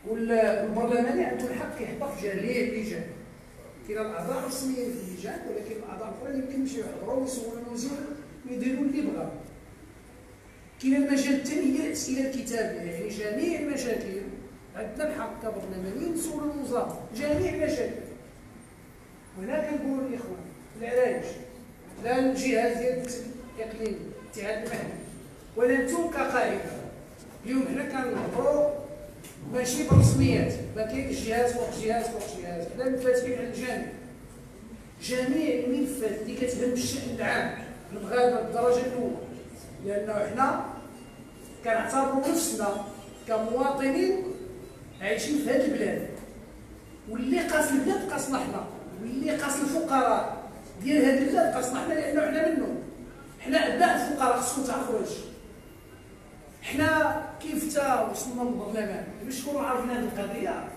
والبرلماني عنده الحق يحضر في جميع اللجان. كاين الاعضاء الرسميين في اللجان، ولكن الاعضاء الاخرين يمكن يمشيو يحضروا ويسولوا الوزير ويديروا اللي بغاو. كاين المجال الثاني هي الاسئله الكتابيه، يعني جميع المشاكل عندنا الحق كبرلمانيين نسولوا الوزاره جميع المشاكل. وهنا كنقولوا للاخوان العرايش لا الجهاز ديال الاقليمي الاتحاد المهني ولا انتم كقاعده. اليوم حنا كنهضروا ماشي برسميات، ما كاينش جهاز فوق جهاز فوق جهاز، حنا منفتحين على الجميع. جميع الملفات اللي كتهم الشأن العام للغابه بالدرجه الاولى، لانه حنا كنعتبروا نفسنا كمواطنين عايشين في هذه البلاد، واللي قاس البلاد قاسنا حنا، واللي قاس الفقراء ديال هذه البلاد قاسنا حنا، لانه حنا منهم. حنا ابناء الفقراء خصكم تعرفوا هادشي. حنا كيف تا وصلنا للبرلمان باش تكونوا عارفين هذه القضيه.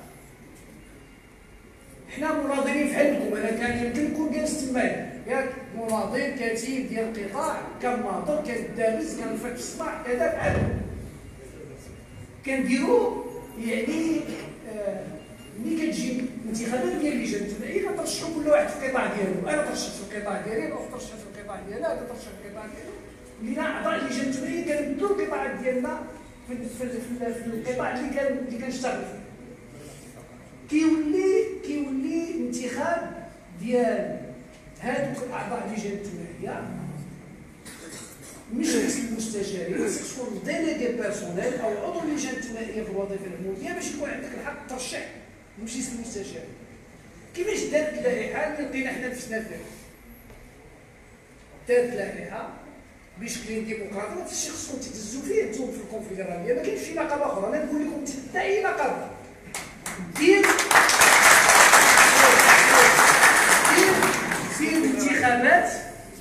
حنا مناضلين بحالكم، انا كان يمكن نكون جالس تمايا ياك مناضل كتيب ديال القطاع، كنناضل كندابز كنفك في الصباح كذا بحال كنديروا. يعني ملي كتجي الانتخابات ديال اللجان الثنائيه كترشحوا كل واحد في القطاع ديالو. انا ترشحت في القطاع ديالي، انا ترشحت في القطاع ديالها، هذا ترشح في القطاع ديالو. لينا اعضاء اللجان الثنائيه كنبدلوا القطاعات ديالنا في القطاع اللي كنشتغل فيه. كيولي انتخاب ديال هادوك الاعضاء اللجان الثنائيه مش بس المستشارين، خصك تكون ديليغي بيرسونيل او عضو اللجان الثنائيه في الوظيفه العموميه باش يكون عندك الحق ترشح ماشي المستشار. كيفاش دارت اللائحه اللي لقينا حنا نفسنا فيها؟ دارت لائحه بشكل ديمقراطي، هذا الشيء خصكم تهتزوا فيه انتم في الكونفدراليه. ما كاينش شي نقابه اخرى، انا نقول لكم حتى اي نقابه دير الانتخابات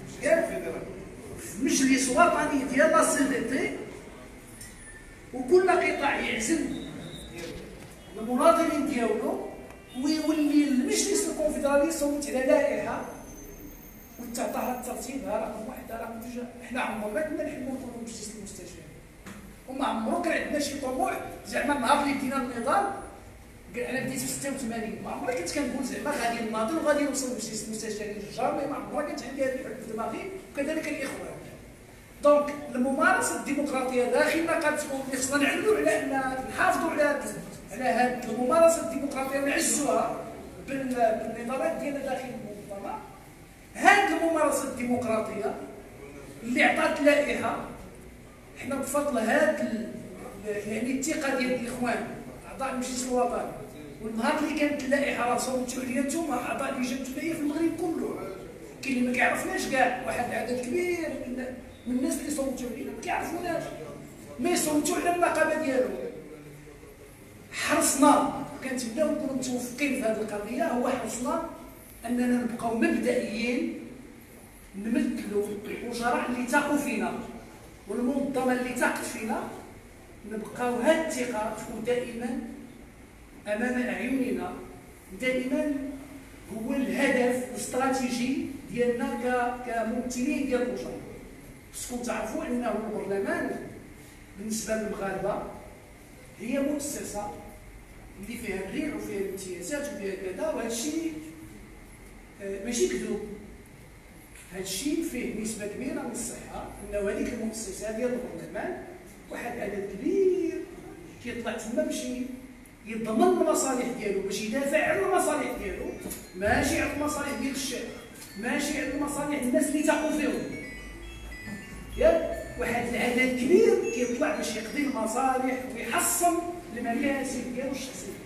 في مجلس وطني ديال لا سي دي تي، وكل قطاع يعزل المناضلين ديالو، ويولي المجلس الكونفدرالي يصوت على لائحه وتعطاها ترتيبها رقم 1 رقم 2. حنا عمرنا كنا نحبوا نكونوا مجلس المستشار، وما عمرو كان عندنا شي طموح زعما النهار اللي بدينا النضال. انا بديت في 86، ما عمري كنت كنقول زعما غادي نناضل وغادي نوصل لمجلس المستشارين الجار، ما عمرها كانت عندي هذه الفكره في دماغي، وكذلك الاخوان. دونك الممارسه الديمقراطيه داخل نقابتكم اللي خصنا نعملوا على ان نحافظوا على هذه الممارسه الديمقراطيه ونعزوها بالنضالات ديالنا داخل المنظمه. هذه الممارسه الديمقراطيه اللي عطات لائحه، حنا بفضل هذا يعني الثقه ديال الاخوان اعضاء المجلس الوطني، والنهار اللي كانت اللائحه راه صوتوا عليها انتم اعضاء اللجان الثنائيه في المغرب كله. كاين اللي ما كيعرفناش كاع، واحد العدد كبير من الناس اللي صوتوا علينا ما كيعرفوناش، ما يصوتوا على النقابه ديالو. حرصنا كنتمناو نكونوا متوفقين في هذه القضيه، هو حرصنا اننا نبقاو مبدئيين نمثلوا الوزراء اللي تاقوا فينا والمنظمه اللي تاقت فينا، نبقاو هذه الثقه تكون دائما امام اعيننا، دائما هو الهدف الاستراتيجي ديالنا كممثلين ديال الوزراء. خصكم تعرفوا انه البرلمان بالنسبه للمغاربه هي مؤسسه اللي فيها الريع وفيها الامتيازات وفيها كذا، وهذا الشيء ماشي كذوب. هذا الشيء فيه نسبه كبيره من الصحه، انه هذيك المؤسسه ديال البرلمان واحد العدد كبير كيطلع تما باش يضمن المصالح ديالو، باش يدافع على المصالح ديالو، ماشي على المصالح ديال الشعب، ماشي على المصالح الناس اللي تاقوا فيهم. ياك واحد العدد كبير كيطلع باش يقضي المصالح ويحصن المكاسب ديالو الشخصيه.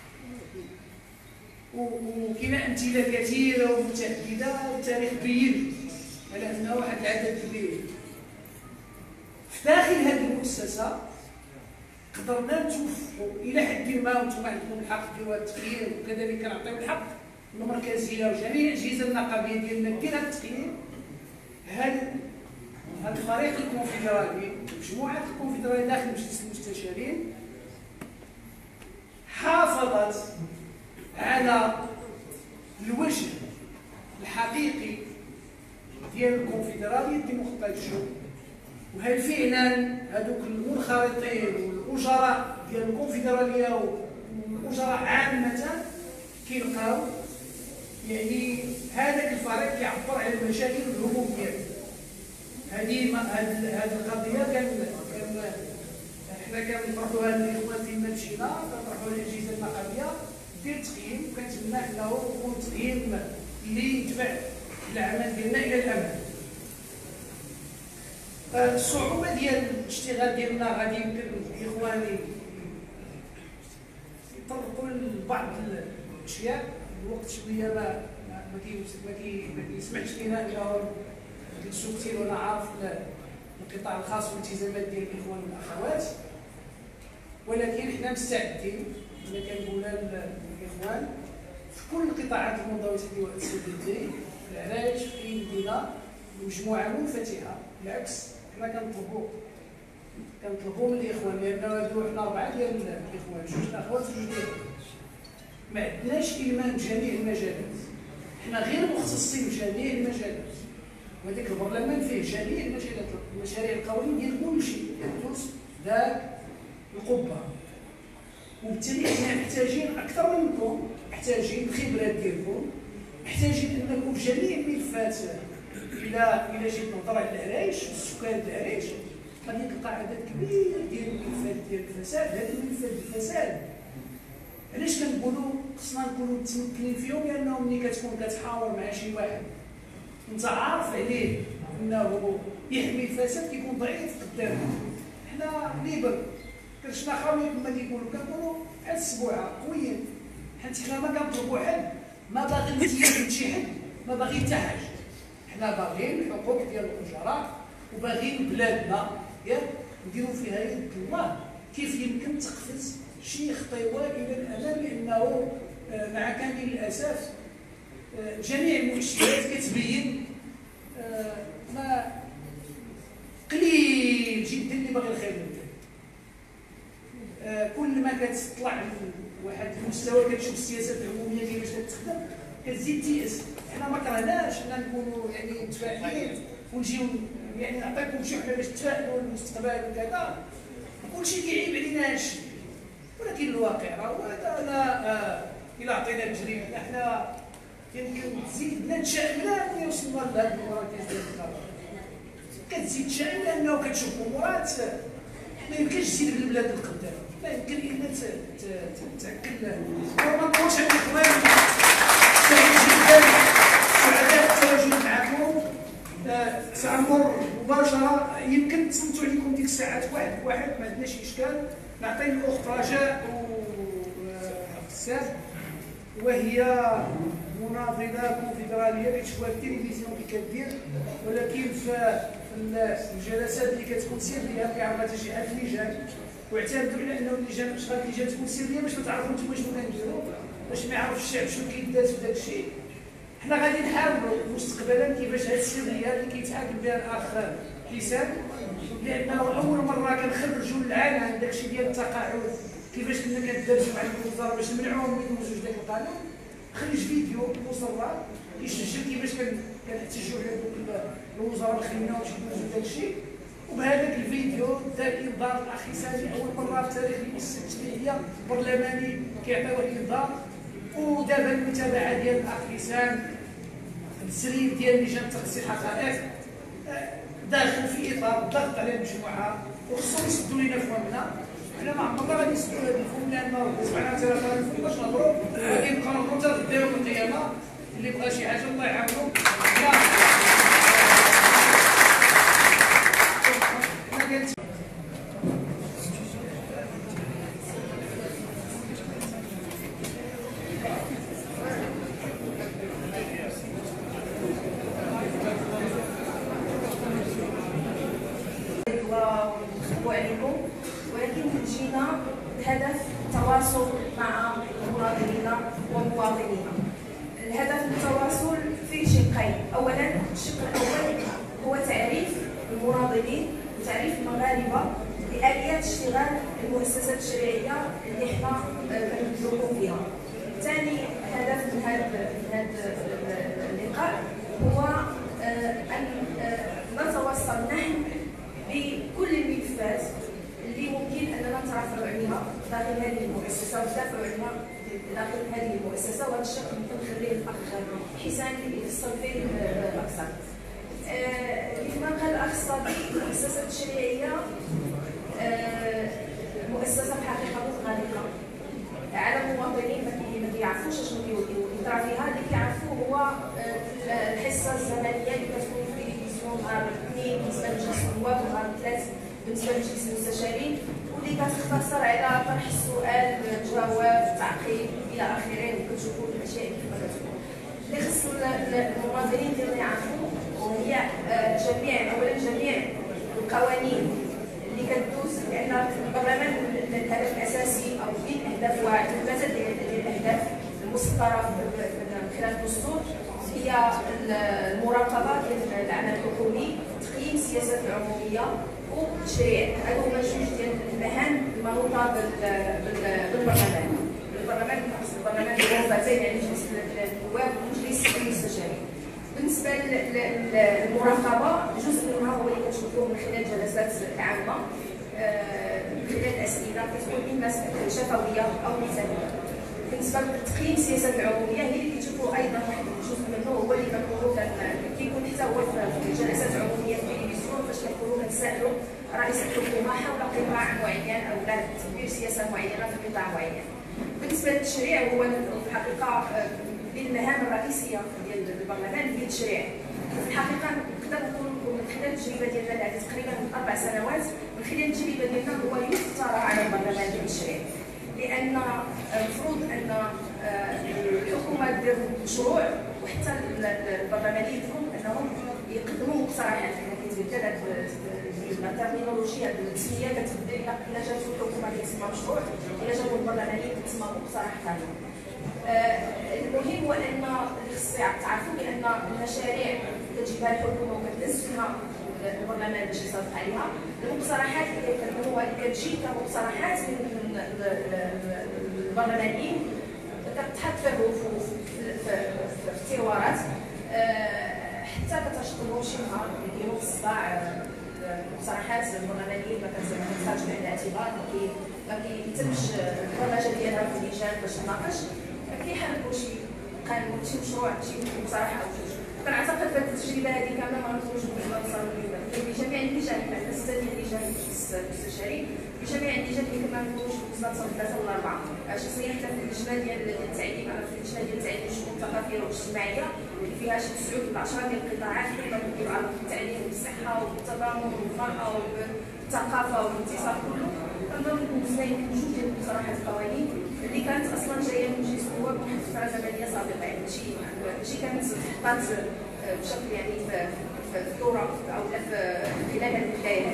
وكاينه امثله كثيره ومتعدده، والتاريخ بين على انه واحد العدد كبير في داخل هذه المؤسسه قدرنا نتوفقوا الى حد ما، وانتم عندكم الحق ديالوا التقييم، وكذلك كنعطيو الحق المركزيه وجميع الاجهزه النقابيه ديالنا دير هذا التقييم. هذا الفريق الكونفدرالي، مجموعه الكونفدراليه داخل مجلس المستشارين حافظت على الوجه الحقيقي ديال الكونفدراليه الديمقراطيه، وهل فعلا هذوك المنخرطين والاجراء ديال الكونفدراليه الوزراء عامه كيلقاو يعني هذاك الفريق كيعبر على المشاكل والهموم ديالو. هذه القضيه حنا كنطرحوها للاخوان فيما مشينا، كنطرحوها للاجهزه النقابيه دير تقييم، وكنتمنى انه يكون تقييم اللي يتبع العمل ديالنا الى الامام. الصعوبه ديال الاشتغال ديالنا غادي يمكن الاخوان يطرقوا لبعض الاشياء، الوقت شويه ما كيسمحش لينا انه نجلسوا كثير، وانا عارف القطاع الخاص والالتزامات ديال الاخوان والاخوات، ولكن حنا مستعدين. انا كنقولها للاخوان في كل القطاعات المنضويه والسيدي، في العرايش، في المدينه، مجموعه منفتحه. بالعكس حنا كنطلبوا من الاخوان، لان هادو حنا 4 ديال الاخوان، 2 الاخوات و2 ديال ما عندناش المام جميع المجالات، حنا غير مختصين في جميع المجالات، وهذاك البرلمان فيه جميع المجالات، المشاريع القوانين ديال كل شيء، الدرس ذاك القبه. وبالتالي حنا محتاجين اكثر منكم، محتاجين الخبرات ديالكم، محتاجين انكم في جميع الملفات. الى جيت نهضر على العرايش، السكان ديال العرايش، غادي تلقى عدد كبير ديال الملفات ديال الفساد. هذه الملفات ديال الفساد علاش كنقولوا خصنا نكونوا متمكنين فيهم؟ لانه ملي كتكون كتحاور مع شي واحد انت عارف عليه انه يحمي الفساد كيكون ضعيف قدامك. حنا ليبر كنشنا خاويين كما كيقولوا، كنقولوا بحال السبوعه قويين، حيت حنا ما كنطلبوا حد، ما باغي الامتياز من شي حد، ما باغي حتى حاجه. حنا باغيين الحقوق ديال الأجراء، وباغيين بلادنا ياك نديروا فيها يد الله. كيف يمكن تقفز شي خطوه الى الامام؟ لانه مع كامل الاسف جميع المؤشرات كتبين ما قليل جدا اللي باغي الخير للبلاد. كل ما كتطلع لواحد المستوى كتشوف السياسات العموميه كيفاش كتخدم كتزيد تيأس. حنا ما كرهناش حنا نكونوا يعني متفائلين ونجيو يعني نعطيكم شي حاجه باش تفائلوا المستقبل وكذا، كلشي كيعيب علينا هادشي، ولكن الواقع راه هو هذا. انا الى عطينا التجربه حنا يمكن تزيد نتشائم ملي وصلنا لهذا المراكز ديال القرار، كتزيد تشائم لانه كتشوف امورات ما يمكنش تزيد بالبلاد القدام، ما يمكن الا تاكل. وما نقولش على الاخوان سعيد جدا، سعداء بالتواجد معكم. سأمر مباشرة، يمكن تصنتوا عليكم ديك الساعات واحد ما عندناش إشكال. نعطي الأخت رجاء وحساب، وهي مناضلة كونفدرالية كتشوفها في التلفزيون كي كدير، ولكن في الجلسات اللي كتكون سرية كيعرفها حتى شي حد اللجان، واعتمدوا على أنه اللجان أشغال اللجان تكون سرية باش ما تعرفوا نتوما شنو كنديروا، باش ما يعرف الشعب شنو كيداز في داك الشيء. حنا غادي نحاولوا مستقبلا كيفاش هذه السريه اللي كيتحاكم بها الاخ حسام، لانه اول مره كنخرجوا للعالم داك الشيء ديال التقاعد، كيفاش كنا كندرسوا مع الوزاره باش نمنعوهم من يدوزوا داك القانون. خرج فيديو مصور كيسجل كيفاش كنحتجوا على دوك الوزراء الخينا باش يدوزوا داك الشيء، وبهذاك الفيديو دار انذار الاخ حسام اول مره في تاريخ المؤسسه التشريعيه البرلماني كيعطيوه انذار. ودابا المتابعه ديال الاخ حسام، التسريب ديال لجان تقصي الحقائق داخل في اطار الضغط على المجموعه، وخصهم يسدوا لنا فمنا. حنا ما عمرنا غادي نسدوا هذا الفم، لانه سبحانه وتعالى خلق الفم باش نهضروا، غادي نبقاو نهضروا حتى غدا يوم القيامه. اللي بغى شي حاجه الله يعاونو. عليكم، ولكن جينا بهدف التواصل مع مناضلينا ومواطنينا. الهدف التواصل فيه شقين. اولا الشق الاول هو تعريف المناضلين وتعريف المغاربه بآليات اشتغال المؤسسات التشريعيه اللي حنا كندخلوا فيها. ثاني هدف من هذا اللقاء هو ان نتوصل نحن بكل الملفات اللي ممكن اننا نترافعوا عليها داخل هذه المؤسسه وندافعوا على هذه المؤسسه، وهذا الشق يمكن نخليه الاخ حسان يفصل فيه اكثر. كما قال الاخ الصادي، المؤسسه التشريعيه مؤسسه في الحقيقه متغلقه على المواطنين ما كيعرفوش شنو كيطرا فيها. اللي كيعرفوه هو الحصه الزمنيه اللي كتكون في التلفزيون نهار الاثنين بالنسبه لمجلس النواب ونهار الثلاث بالنسبه لمجلس المستشارين، واللي كتختصر على طرح السؤال، الجواب، التعقيب الى اخره، وكتشوفوا الاشياء كيف كتكون. اللي خص المواطنين ديالنا يعرفوا وهي جميع القوانين اللي كدوز، لان البرلمان الهدف الاساسي او من الاهداف وثلاثه ديال الاهداف المسطره من خلال الدستور هي المراقبه ديال العمل الحكومي، تقييم السياسات العموميه والتشريع. هادو هما جوج ديال المهام المنوطه بالبرلمان. البرلمان له وظيفتين، يعني مجلس النواب ومجلس المستشارين. بالنسبه للمراقبه، جزء منها هو اللي كتشوفوه من خلال الجلسات العامه، من خلال الاسئله كتكون اما شفويه او مثاليه. بالنسبه لتقييم السياسات العموميه هي اللي كتشوفوا ايضا واحد الجزء منه هو اللي كيكون حتى هو في جلسات عموميه في التلفزيون، فاش كنكونوا كنسالوا رئيس الحكومه حول قطاع معين او تدبير سياسه معينه في قطاع معين. بالنسبه للتشريع هو في الحقيقه من المهام الرئيسيه ديال البرلمان هي التشريع. في الحقيقه نقدر نقول لكم من خلال التجربه ديالنا اللي تقريبا 4 سنوات، من خلال التجربه ديالنا هو يفترض على البرلمان بالتشريع، لان المفروض ان الحكومه دير مشروع وحتى البرلمانيين ديالهم انهم يقدموا مقترحات. حنا كيتبدل هذه الترمينولوجيا، هذه التسميه كتبدل الى جات الحكومه كتسمى مشروع، الى جاو البرلمانيين كتسمى مقترح ثاني. المهم هو ان خص تعرفوا بان المشاريع كتجيبها الحكومه وكتنزلها البرلمان باش يصادق عليها. المقترحات اللي كنقولوها اللي كتجي كمقترحات من البرلمانيين كتحط في الرفوف في التيوارات حتى كتشطبوا شي نهار كيديروا في الصباع المقترحات البرلمانيين ما كتخرجش بعين الاعتبار، ما كيتمش البرمجه ديالها في اللجان باش تناقش، كيحركوا شي قانون شي مشروع شي مقترح او جوج. كنعتقد هذه التجربه هذه كامله ما غنخرجوش منها نصلوا اليوم بجميع اللجان، حنا 6 ديال اللجان المستشارين بجميع اللجان اللي كما نقولوش نوصلوا 3 ولا 4. شخصيا حتى في اللجنه ديال التعليم، انا في اللجنه ديال التعليم والشؤون الثقافيه والاجتماعيه اللي فيها شي 9 ولا 10 ديال القطاعات اللي كيتعلقوا بالتعليم والصحه والتضامن والمراه والثقافه والاتصال كله. كنظن دوزنا يمكن 2 ديال المقترحات القوانين اللي كانت اصلا جايه من مجلس النواب من فتره زمنيه سابقه، يعني ماشي كانت حطات بشكل يعني في الدوره او في خلال هذه البدايه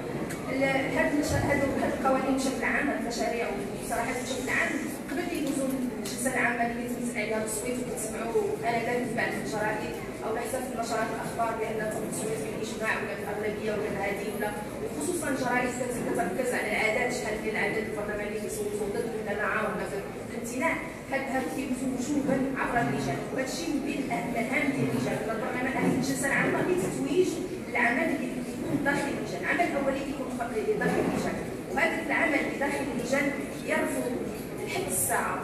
هذه. القوانين بشكل عام، المشاريع والمقترحات بشكل عام قبل يدوزوا الجلسه العامه اللي كيتم عليها التصويت وكتسمعوا انذاك بعض الجرائد او حتى في نشرات الاخبار بان تم التصويت بالاجماع ولا بالاغلبيه ولا بهذه ولا خصوصا الجرائد كتركز على العدد، شحال ديال العدد البرلماني كيصوتوا ضد ولا مع ولا في الامتناع. هذا كيدوزوا وجوبا عبر اللجان، وهذا الشيء من بين المهام ديال اللجان. البرلمان هذه الجلسه العامه هي تتويج العمل اللي كيكون داخل اللجان. العمل الاولي كيكون داخل اللجان، وهذا العمل اللي داخل اللجان يرفض لحد الساعه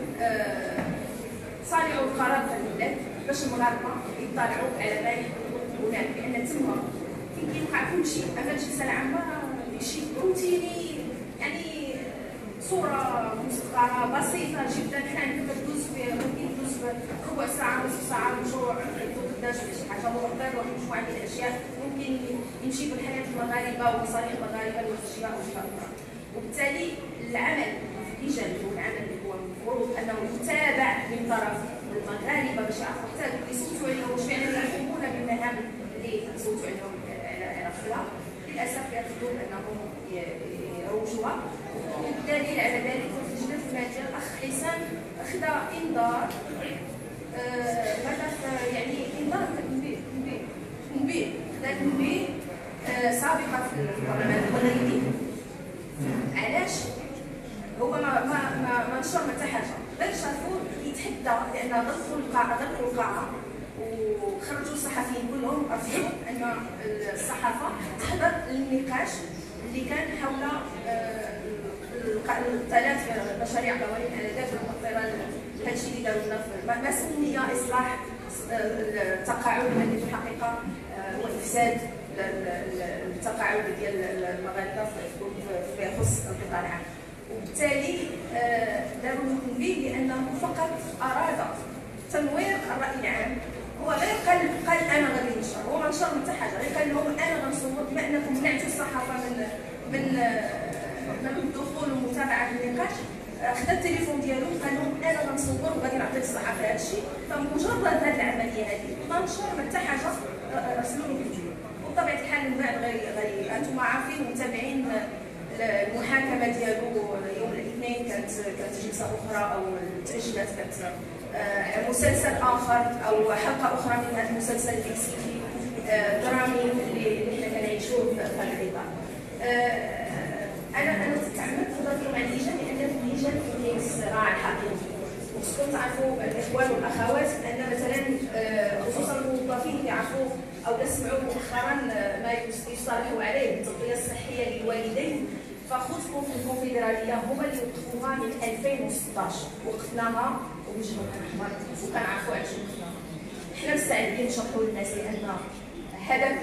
صانعوا القرار في البلاد باش المغاربه يطالعوا على ما يحكموا هناك، لان تما فين كيوقع كل شيء. اما الجلسه العامه شيء روتيني، يعني صوره مسطره بسيطه جدا. حنا عندنا كدوز فيها ممكن تدوز في ربع ساعه نصف ساعه مشروع قداش شي حاجه معتبره ومجموعه من الاشياء ممكن يمشي بالحياه المغاربه ومصالح المغاربه والاشياء اخرى. وبالتالي العمل في اللجان هو العمل اللي هو المفروض انه يتابع من طرف المغاربه باش يعرفوا حتى اللي يصوتوا عليهم واش فعلا يقومون بالمهام اللي يصوتوا عليهم على فيها. للاسف يرفضون انهم يروجوها. والدليل على ذلك في اللجنه الثلاثيه الاخ حسان اخذ انذار، هذا يعني انذار تنبيه سابقه في البرلمان المغربي. علاش؟ هو ما نشر حتى حاجه، غير شافوه يتحدى، لان دخلوا القاعه وخرجوا الصحفيين كلهم رفضوا ان الصحافه تحضر النقاش اللي كان حول الثلاث مشاريع قوانين الاعداد والمقترن هادشي اللي داروا لنا ما سمي اصلاح التقاعد الذي في الحقيقه هو افساد التقاعد ديال المغاربه فيما يخص القطاع العام. وبالتالي داروا التنبيه بانه فقط اراد تنوير الراي العام. هو غير قال انا غادي ننشر، هو ما نشر حتى حاجه، غير قال لهم انا غنصور بما انكم منعتوا الصحافه من الدخول ومتابعه النقاش. خدا التليفون ديالو قال لهم انا غنصور وغادي نعطي للصحافه هذا الشيء. فمجرد هذه العمليه هذه ما نشر حتى حاجه رسلوا له فيديو. وبطبيعه الحال من بعد غير انتم عارفين ومتابعين المحاكمه ديالو يوم الاثنين كانت جلسه اخرى او تاجلت، كانت مسلسل اخر او حلقه اخرى من هذا المسلسل المكسيكي درامي اللي حنا كنعيشوه في هذا الاطار. انا تعمدت نهضر مع اللجان لان في اللجان كاين الصراع الحقيقي. وخصكم تعرفوا الاخوان والاخوات ان مثلا خصوصا الموظفين اللي عرفوا او سمعوا مؤخرا ما يصطلحوا عليه التغطيه الصحيه للوالدين، فخطبوا في الكونفدراليه هما اللي وقفوها من 2016 وقفناها ووجهوا الاحمر وكنعرفوا علاش وقفناها. حنا مستعدين نشرحوا للناس لان هذا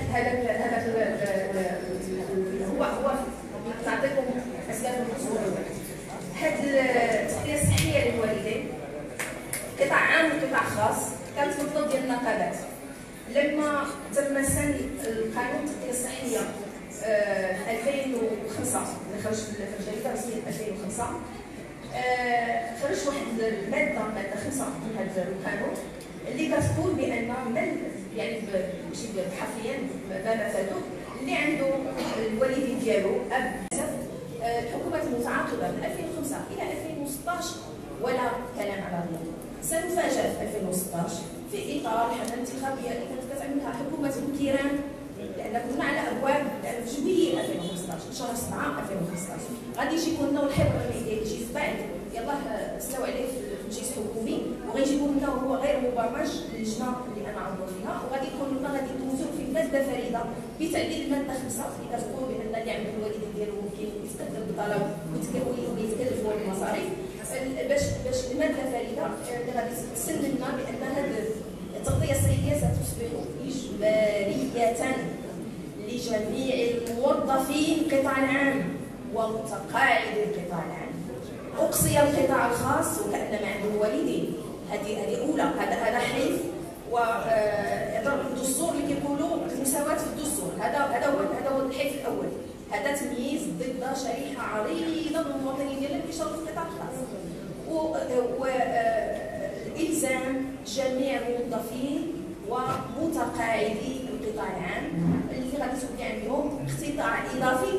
هو نعطيكم اسباب الحصول. هذه التغطيه الصحيه للوالدين قطاع عام وقطاع خاص كانت مطلوب ديال النقابات. لما تم سن القانون التغطيه الصحيه 2005 اللي خرج في الجريده الرسميه 2005 خرج واحد الماده 5 من هذا القانون اللي كتقول بان يعني ماشي حرفيا ما مفاده اللي عنده الوالدين ديالو اب الحكومات المتعاقبه من 2005 الى 2016 ولا كلام على الرياض. سنفاجأ في 2016 في اطار الحمله الانتخابيه اللي كانت كتعملها حكومه الكيران، لان كنا على ابواب لان في جويليه 2015 شهر 7 2015 غادي يجيبوا لنا والحبر اللي يجي في بعد يلاه سلاو عليه في المجلس الحكومي وغيجيبوا لنا وهو غير مبرمج اللجنه اللي انا عضو فيها، وغادي يقولوا لنا غادي يدوزوا في ماده فريده بتعديل الماده 5 اللي كتقول بان اللي عنده الوالدين ديالو ممكن يتقدم بطلب ويتكلفوا المصاريف باش الماده فريده اللي غادي تسن لنا بان هذه التغطيه الصحيه ستصبح اجباريه لجميع الموظفين القطاع العام ومتقاعدي القطاع العام. اقصي القطاع الخاص وكان ما عنده والدين. هذه اولى، هذا حيث الدستور اللي كيقولوا المساواه في الدستور. هذا هو الحيث الاول. هذا تمييز ضد شريحه عريضه من المواطنين ديالنا اللي كيشتغلوا في القطاع الخاص. والزام جميع الموظفين ومتقاعدي القطاع العام اللي غادي تولي عندهم اقتطاع اضافي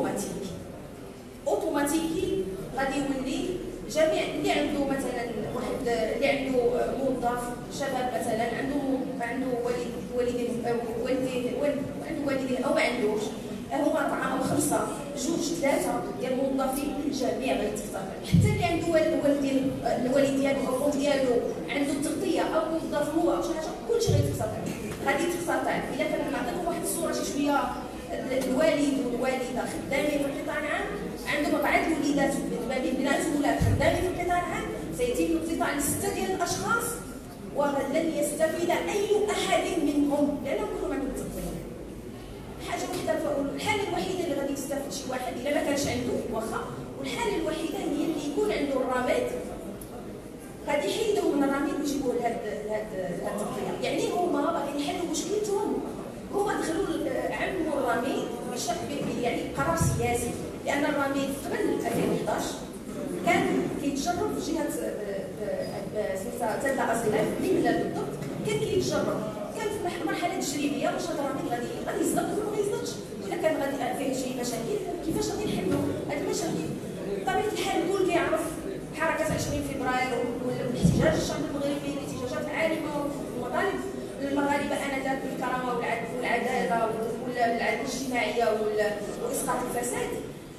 اوتوماتيكي غادي يولي جميع اللي عنده مثلا واحد اللي عنده موظف شباب مثلا عنده والدين او ما عندوش، هما 4 5 2 3 ديال الموظفين الجميع غيتقتطع. حتى اللي عنده الوالد ديالو او الام ديالو عنده التغطيه او موظف هو او شي حاجه كلشي غيتقتطع. غادي يتقتطع. الا كان نعطيكم واحد الصوره شي شويه، الوالد والوالده خدامين في القطاع العام عندهم 4 الوليدات بنات وولاد خدامين في القطاع العام، سيتم الاقتطاع ل6 ديال الاشخاص ولن يستفيد اي احد منهم لانهم كلهم عندهم التغطيه. حاجه وحده فاقول الحاله الوحيده اللي غادي تستافد شي واحد الا ما كانش عنده واخا، والحاله الوحيده هي اللي يكون عنده الرماد غادي يحيدوا من الرميد ويجيبوه لهاد التغطيه. يعني هما باغيين يحلوا مشكلتهم، هما دخلوا عمموا الرميد يعني قرار سياسي، لان الرميد قبل 2011 كان كيتجرب في جهه سميتها تابله اصيله في بلاد بالضبط، كان كيتجرب، كان في مرحله تجريبيه واش هذا الرميد غادي يصدق ولا ما يصدقش، ولا كان غادي فيه شي مشاكل كيفاش غادي نحلوا هذه المشاكل. بطبيعه الحال الكل كيعرف حركه 20 فبراير والاحتجاج الشعب المغربي، الاحتجاجات العارمه ومطالب المغاربه انذاك بالكرامه والعداله والعداله الاجتماعيه واسقاط الفساد.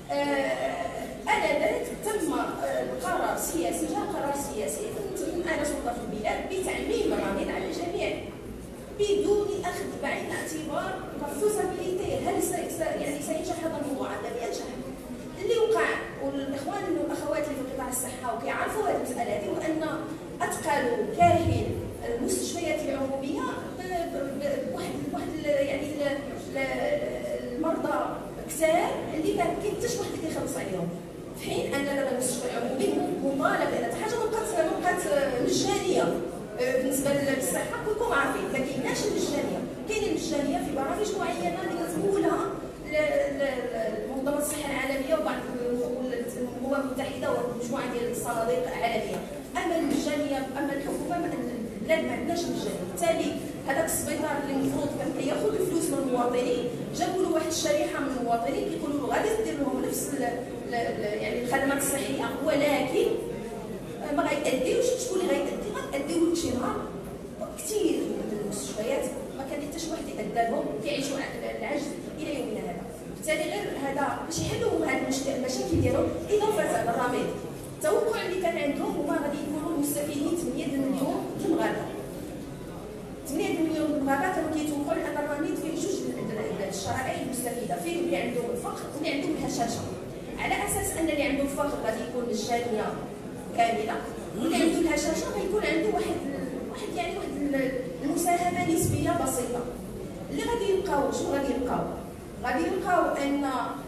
انذاك تم قرار سياسي، جاء قرار سياسي من اعلى سلطه في البلاد بتعميم الرميد على الجميع بدون اخذ بعين الاعتبار الفوزابيليتي، هل يعني سينجح هذا الموضوع؟ لم ينجح. اللي وقع والاخوان انه الاخوات اللي في قطاع الصحه وكيعرفوا هذه المساله هذه، وان اثقل وكاهل المستشفيات العموميه بواحد يعني المرضى كثار اللي ما كاين حتى شي واحد اللي كيخلص عليهم، في حين ان دابا المستشفى العمومي مطالب بان حاجه ما بقات مجانيه بالنسبه للصحه. كلكم عارفين ما كايناش المجانيه، كاينه المجانيه في برامج معينه اللي كتمولها منظمه الصحه العالميه وبعض الامم المتحده ومجموعه ديال الصناديق العالميه. اما المجانيه، اما الحكومه، البلاد ما عندناش مجانيه، بالتالي هذاك السبيطار اللي المفروض كان كياخذ الفلوس من المواطنين جابوا له واحد الشريحه من المواطنين كيقولوا له غادي دير لهم نفس يعني الخدمات الصحيه، ولكن ما غيأديوش. شكون اللي غيأديو شي نهار؟ كثير من المستشفيات ما كان حتى شي واحد يأدى لهم، كيعيشوا العجز الى يومنا هذا. بالتالي غير هذا باش يحلوا هذه المشاكل ديالهم، اضافه للرامد التوقع اللي كان عندهم هما غادي يكونوا المستفيدين 8 مليون المغاربه. 8 مليون المغاربه كانوا كيتوقعوا ان الرامد فيه جوج الشرائح المستفيده، فيه اللي عندهم الفقر واللي عندهم الهشاشه، على اساس ان اللي عنده الفقر غادي يكون مجانيه كامله، واللي عنده الهشاشه غيكون عنده واحد المساهمه نسبيه بسيطه. اللي غادي يلقاو شنو غادي يلقاو؟ غادي يلقاو ان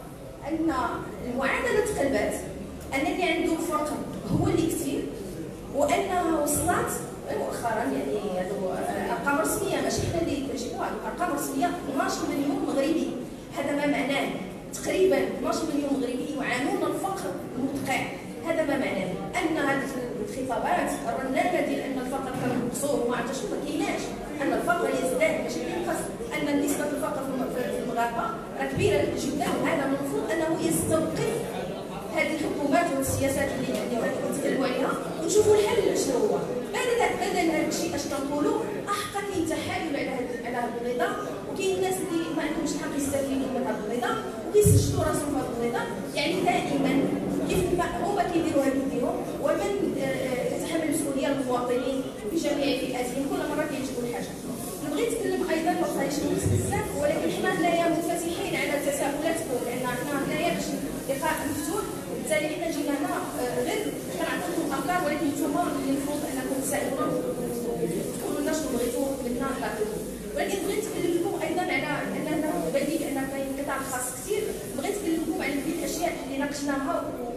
المعادله تقلبات، ان اللي عنده الفقر هو اللي كثير، وانها وصلت مؤخرا يعني هذو ارقام رسميه ماشي حنا اللي كنجيبوها، ارقام رسميه 12 مليون مغربي. هذا ما معناه تقريبا 12 مليون مغربي يعانون الفقر المدقع. هذا ما معناه ان هذه الخطابات الرنانه ديال ان الفقر كان مقصور وما عرفتش ما كايناش، ان الفقر يزداد ماشي كينقص، ان نسبه الفقر في المغاربه راه كبيره جدا. وهذا المفروض انه يستوقف هذه الحكومات والسياسات اللي كنتكلموا عليها ونشوفوا الحل شنو هو. بدل هذا الشيء اش كنقولوا احقا كاين تحايل على هذا النظام، وكاين الناس اللي ما عندهمش الحق يستفيدوا من هذا النظام وكيسجلوا راسهم في هذا النظام. يعني دائما كيف ما هما كيديروها كيديروا، ومن يتحمل المسؤوليه المواطنين بجميع فئاتهم كل مره كيجيبوا الحاجه. بغيت نتكلم ايضا ما بقاش نوقف بزاف، ولكن حنا هنايا منفتحين على التساؤلات، لان حنا هنايا باش لقاء مفتوح، وبالتالي حنا جينا هنا غير كنعطيكم افكار، ولكن نتوما اللي المفروض انكم تساعدونا وتقولوا لنا شنو بغيتوا منا نعطيكم. ولكن بغيت نتكلم لكم ايضا على اننا بادئ بان كاين القطاع الخاص كثير. بغيت نتكلم لكم على الاشياء اللي ناقشناها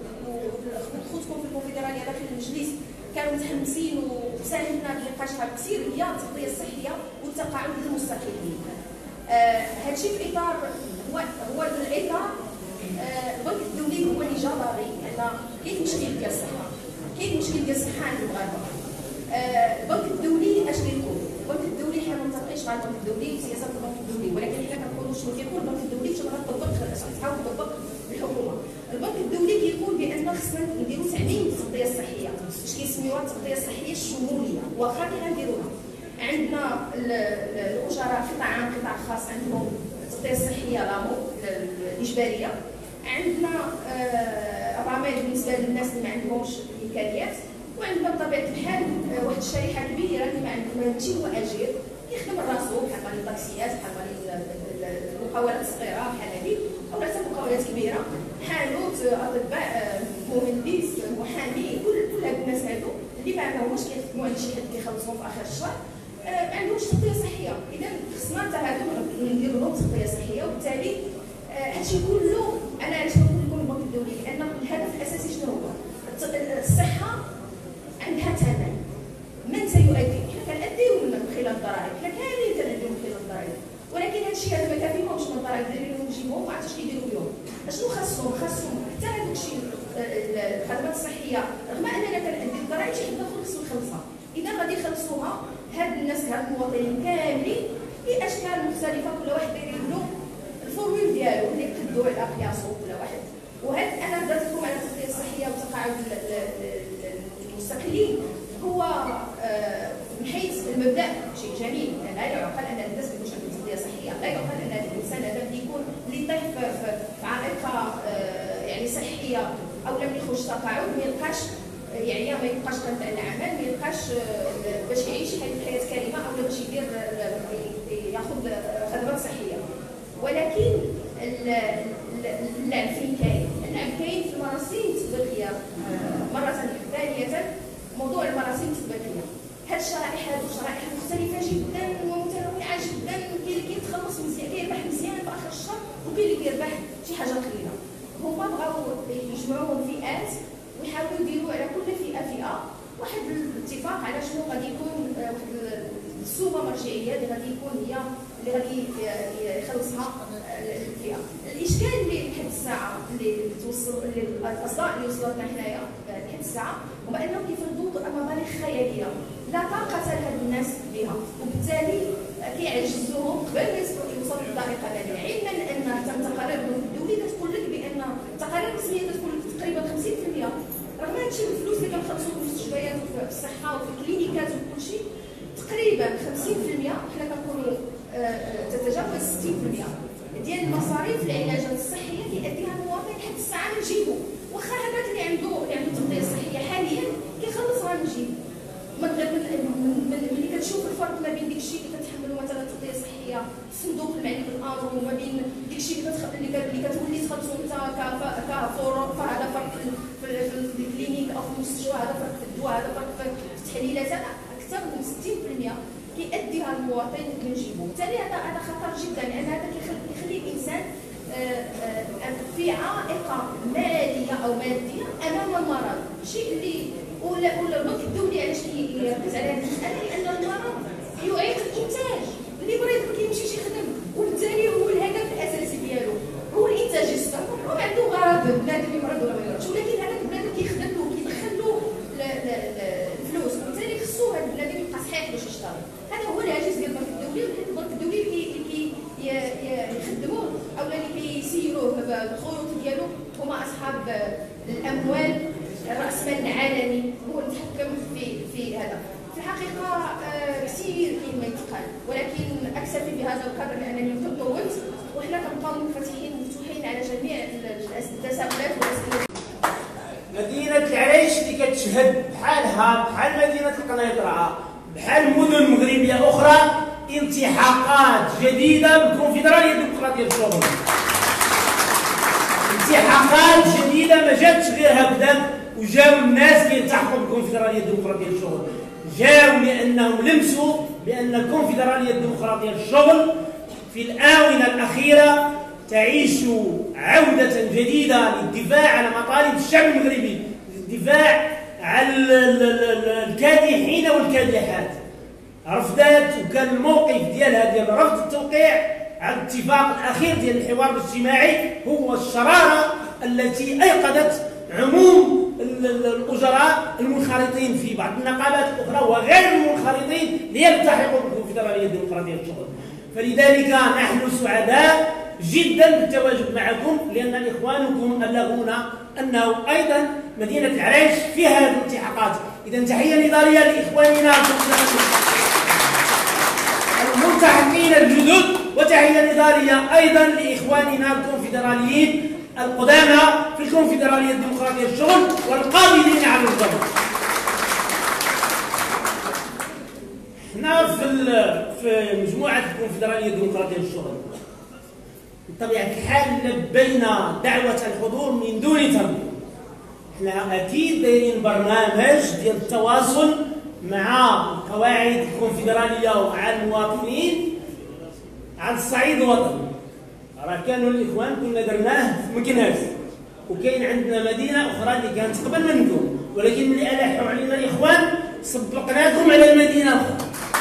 وخوتكم في الكونفدراليه داخل المجلس كانوا متحمسين وساهمنا بنقاشها كثير، هي التغطيه الصحيه والتقاعد للمستقلين. هذا الشيء في اطار هو الاطار البنك الدولي هو اللي جا ضاري ان كاين مشكل ديال الصحه، كاين مشكل ديال الصحه عند المغاربه. البنك الدولي اش كيقول؟ البنك الدولي حنا ما متفقينش مع البنك الدولي وسياسات البنك الدولي، ولكن حنا كنقولوا شنو كيقول البنك الدولي باش نطبق تحاول تطبق الحكومه. البنك الدولي كيقول بان خصنا نديروا تعميم التغطيه الصحيه، باش كيسميوها التغطيه الصحيه الشموليه، واخا كنديروها عندنا الاجراء قطاع عام قطاع خاص عندهم التغطيه الصحيه لامو الاجباريه، عندنا الرماد بالنسبه للناس اللي ما عندهمش الامكانيات، وعندنا بطبيعه الحال واحد الشريحه كبيره اللي ما عندهمش هو اجير يخدم راسو بحال الطاكسيات بحال المقاولات الصغيره بحال هذه، او حتى مقاولات كبيره، حانوت، اطباء، مهندس، محامي، كل هاد الناس هادو اللي ما عندهمش كيخدموا عند شي حد كيخلصهم في اخر الشهر ما عندهمش تغطيه صحيه. اذا خصنا حتى هادو نديروا لهم تغطيه صحيه. وبالتالي هادشي كله انا علاش كنقول لكم البنك الدولي، لان الهدف الاساسي شنو هو؟ الصحه عندها ثمن، من سيؤدي؟ حنا كنأديو من خلال الضرائب، حنا كاملين كنأديو من خلال الضرائب، ولكن هادشي هذا ما كافيهمش من الضرائب اللي نجيبوهم ما عرفتش كيديروا بهم. اشنو خاصهم حتى هذاك الشيء الخدمات الصحيه رغم اننا كنأديو الضرائب شي حد اخر خصو يخلصها. اذا غادي يخلصوها هاد الناس هاد المواطنين كاملين باشكال مختلفه، كل واحد داير له الفورمول ديالو اللي يقدو على قياسو كل واحد. وهاد انا درت لكم على التغطيه الصحيه وتقاعد المستقلين هو من حيث المبدا شيء جميل، لا يعقل ان الناس يكونش عندهم تغطيه صحيه، لا يعقل ان الانسان هذا يكون اللي يطيح في عائقه يعني صحيه او لم يخرج تقاعد ما يلقاش يعني ما يبقاش تنفع العمل، ما يلقاش باش يعيش حياه كريمه او باش يدير ياخذ خدمات صحيه. ولكن اللعب فين كاين؟ اللعب كاين في المناصب المراسيم التطبيقيه مره ثانيه موضوع المراسيم التطبيقيه. هاد الشرائح هادو شرائح مختلفه جدا ومتنوعه جدا، كاين اللي كيتخلص مزيان كيربح مزيان في اخر الشهر، وكاين اللي كيربح شي حاجه قليله. هما بغاو يجمعوهم فئات ويحاولوا يديروا على كل فئه واحد الاتفاق على شنو غادي يكون واحد السومه مرجعيه اللي غادي يكون هي اللي غادي يخلصها الفئه. الاشكال اللي لحد الساعه اللي توصل الاصداء اللي وصلتنا حنايا لحد الساعه هو انهم كيفرضوا مبالغ خياليه لا طاقه لهاد الناس بها، وبالتالي كيعجزوهم قبل ما يوصلوا للطريقه الماليه، علما ان تم تقارير الدولي كتقول لك بان التقارير الرسميه كتقول لك تقريبا 50% رغم هادشي الفلوس اللي كنخلصوا في المستشفيات وفي الصحه وفي الكلينيكات وكل شيء، تقريبا 50% حنا كنقولوا تتجاوز 60% ديال المصاريف العلاجات الصحيه كيأديها المواطن لحد الساعه من جيبو، واخا هذاك اللي عنده تغطيه صحيه حاليا كيخلصها من جيبو. من غير ملي كتشوف الفرق ما بين داكشي اللي كتحملوا مثلا تغطيه صحيه في الصندوق المعني بالامر وما بين داكشي اللي كتولي تخلصو انت كفور، فهذا فرق في الكلينيك او في المستشفى، هذا فرق في الدواء، هذا فرق في التحليلات، هذا اكثر من 60% كيأديها المواطن من جيبو. بالتالي هذا خطر جدا، لان هذا كيخلي الانسان في عائق ماليه او ماديه امام المرض، شيء اللي ولا البنك الدولي علاش كيركز على هذه المساله؟ لان المرض يعيق الانتاج، اللي مريض ما كيمشيش يخدم، وبالتالي هو الهدف الاساسي ديالو هو الانتاج الصحي، هو عنده غرض بنادم يمرض ولا ما يمرضش، ولكن هذاك البنادم كيخدم له وكيدخل له الفلوس، وبالتالي خصو هذا البنادم يبقى صحيح باش يشتغل. هذا هو العجز ديال البنك الدولي، ولكن البنك الدولي يخدموه او اللي كيسيروه بالخيوط ديالو هما اصحاب الاموال، الرأسمال العالمي هو المتحكم في هذا. في الحقيقه كثير كاين ما يتقال، ولكن اكتفي بهذا القدر لانني قد طولت، وحنا كنبقاو منفتحين ومفتوحين على جميع التساؤلات والاسئله. مدينه العريش اللي كتشهد بحالها بحال مدينه القنيطره بحال مدن مغربيه اخرى التحاقات جديده بالكونفدراليه الديمقراطيه الشغل. التحاقات جديده ما جاتش غير هكذا، وجاو الناس كيلتحقوا بالكونفدراليه الديمقراطيه للشغل، جاو لانهم لمسوا بان الكونفدراليه الديمقراطيه للشغل في الاونه الاخيره تعيش عوده جديده للدفاع على مطالب الشعب المغربي، للدفاع على الكادحين والكادحات. رفضت، وكان الموقف ديالها ديال رفض التوقيع على الاتفاق الاخير ديال الحوار الاجتماعي هو الشراره التي ايقظت عموم الاجراء المنخرطين في بعض النقابات الاخرى وغير المنخرطين ليلتحقوا بالكونفدراليه الديمقراطيه للشغل. فلذلك نحن سعداء جدا بالتواجد معكم، لان اخوانكم بلغونا انه ايضا مدينه العريش فيها هذه الالتحاقات. اذا تحيه نضاليه لاخواننا الملتحقين الجدد، وتحيه نضاليه ايضا لاخواننا الكونفدراليين القدامى في الكونفدراليه الديمقراطيه للشغل والقابلين على الضبط. احنا في مجموعه الكونفدراليه الديمقراطيه للشغل بطبيعه الحال لبينا دعوه الحضور من دون تردد. احنا اكيد دايرين برنامج ديال التواصل مع القواعد الكونفدراليه ومع المواطنين على الصعيد الوطني. راه كانوا الاخوان كنا درناه في مكناس، وكاين عندنا مدينه اخرى اللي كانت قبل منكم، ولكن ملي الحوا علينا الاخوان سبقناكم على المدينه الاخرى.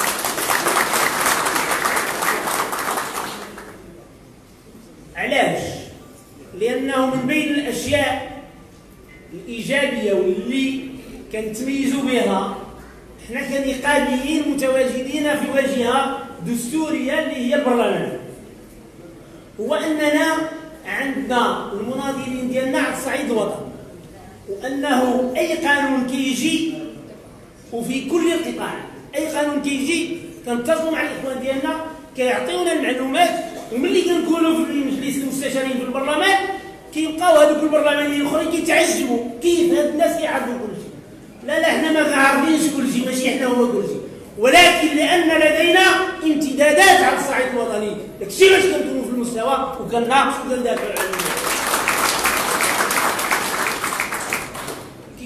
علاش؟ لانه من بين الاشياء الايجابيه واللي كنتميزوا بها حنا كنقابيين متواجدين في واجهه دستوريه اللي هي البرلمان، هو اننا عندنا المناضلين ديالنا على الصعيد الوطني، وانه اي قانون كيجي وفي كل القطاع اي قانون كيجي كنتصلوا مع الاخوان ديالنا كيعطيونا المعلومات، وملي كنكونوا في المجلس المستشارين في البرلمان كيبقاو هذوك البرلمانيين الاخرين كيتعجبوا كيف هاد الناس كيعرفوا كل شيء. لا حنا ما عارفينش كل شيء، ماشي حنا هو كل شيء، ولكن لان لدينا امتدادات على الصعيد الوطني، داكشي باش كنكونوا في المستوى وكنناقشوا وكندافعوا على